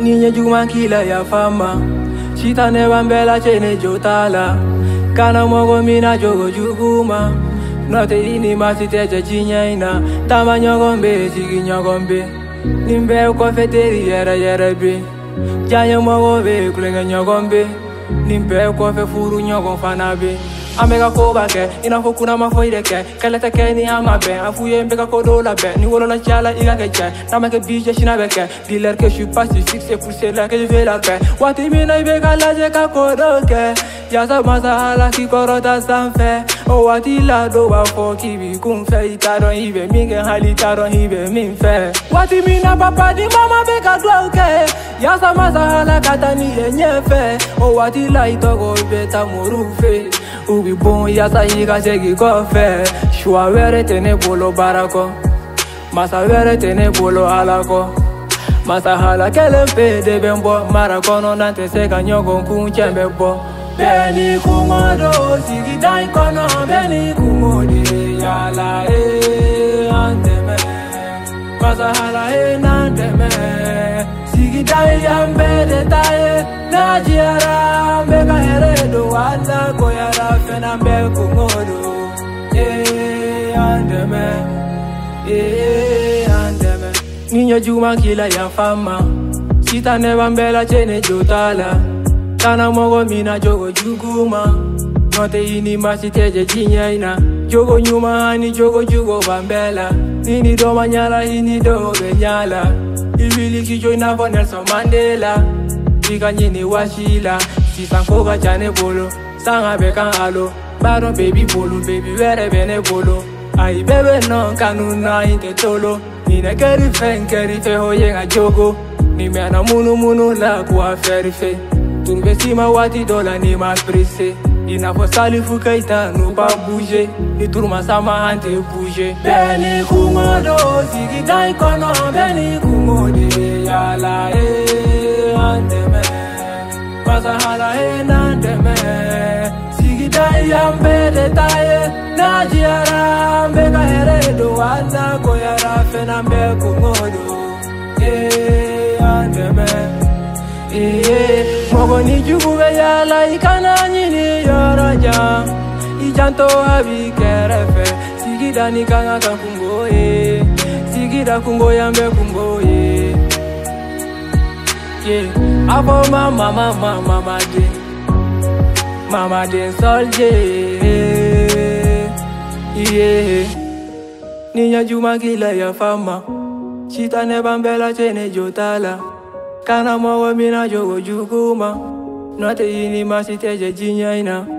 Niña juma kila ya fama Chita ne bambela chene jotala Kana mogo mina jogo juguma Note ini masiteja jinyaina Tama nyogombe sigi nyogombe Nimbe kofeteri yera be Janya mogo be kulenga nyogombe Nimbe kofe furu nyogon fanabe Amega koba ke, inafo kuna mafoide ke Kelete ke ni ama ben, afuye mbega kodola ben Ni wolo la chala iga ke che, nama ke bije shina beke Dealer que je suis pacifique, c'est pour cela que je fais la paix Wati mina ibega la jeka kodoke Yasa masahala ki korota sanfe O wati la do wa fo kibi kumfe Itaron hibe minge hali taron hibe minfe Wati mina papa di mama beka dwauke Yasa masahala katani enyefe O wati la itogo beta morufe Ubi bon yasa higa segi kofe Shua were tene bolo barako Masa were tene bolo alako Masa hala kelempe de bembo Marakono nante seka nyogo kunchembe bo Beni kumodo sigi dai kono Beni kumode yala andeme Masa hala nandeme Sigi dai yambe de taye Najiara mbeka heredo Wala koyara fena mbe kumodo andeme andeme Niña juma kila ya fama Sita ne bambela chene jotala Kana mogo mina jogo juguma Note ini masiteja jinyaina Jogo nyuma hani jogo jugo bambela Nini do manyala ini do benyala Ibili kijo inafo Nelson Mandela Ika nyini washila Sisan koga chane bolo Sanga bekan alo Baron baby bolo baby were bene bolo Ai bebe non kanuna inte tolo Nina keri fe hoye nga jogo Ni mena munu la kuwa ferife Turbe sima wati dola ni ma presse Inafo salifu kaita no pa bouger Ni turma sama hante bouger Beni kumodo sigi dai kono Beni kumode yala andeme Masa hala nandeme Sigi dai yambe de taye Najiara mbeka heredo Wala koyara fena mbe kumodo andeme Mogo ni juguwe yala ikana nyini yoroja Ijanto habi kerefe Sigida ni kanga kungoye Sigida kungoya mbe kungoye Abo Mama de solje Niña juma kila ya fama Chita ne bambela chene jotala Kana mogo mina jogo juguma Note ini masiteja jinyaina